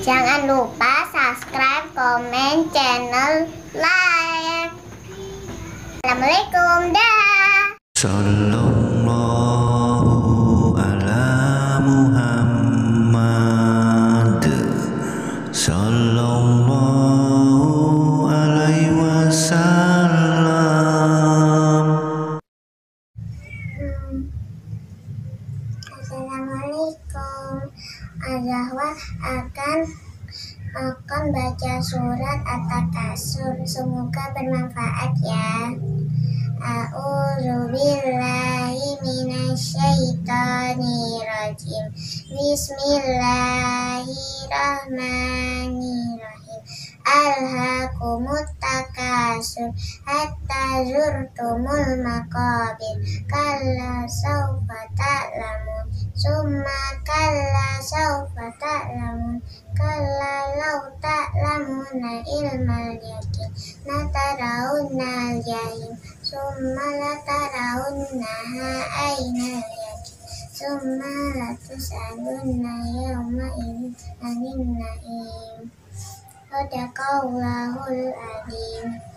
Jangan lupa subscribe, komen, channel, like. Assalamualaikum, dah. Sallallahu ala Muhammad Sallallahu alaihi wasallam. Assalamualaikum. Azahwa akan baca surat At-Takasur. Semoga bermanfaat ya. A'udzubillahi minasyaitonirrajim. Bismillahirrahmanirrahim. Alhaakumut takasur hatta zurtumul maqabir. Kalla sawfa ta'lamun, summa kalla sawfa ta'lamun, kalla law ta'lamuna ilmal yaqin latarawunnal jahim, summa latarawunnaha aynal yaqin, summa latus'alunna yawma idzin 'anil na'im. Shadaqallahul adzim.